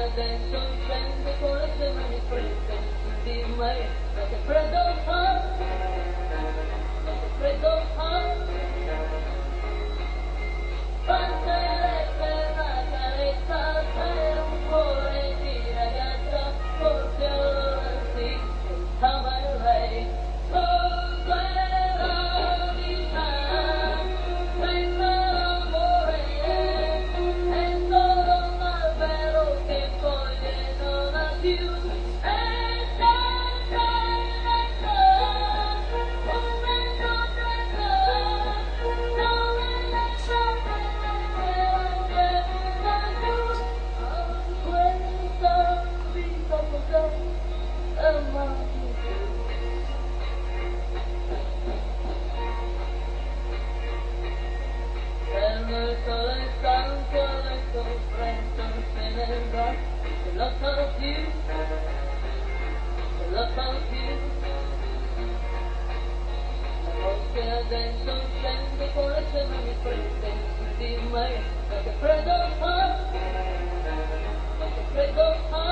adesso scende con le sue mani fredde su di me, ma che freddo fa, ma che freddo fa, basterebbe una carezza per un cuore di ragazza, forse allora sì, amerei, consuela di te, senza l'amore, è solo un albero che foglie non ha più, e senza un vento freddo, dove le sciarpe questa vita cos'è? È magica. Fermo il sole stanco, adesso presto se ne va, non lo so più, non lo so più. Forse adesso scende con le sue mani fredde su di me, ma che freddo fa, ma che freddo fa.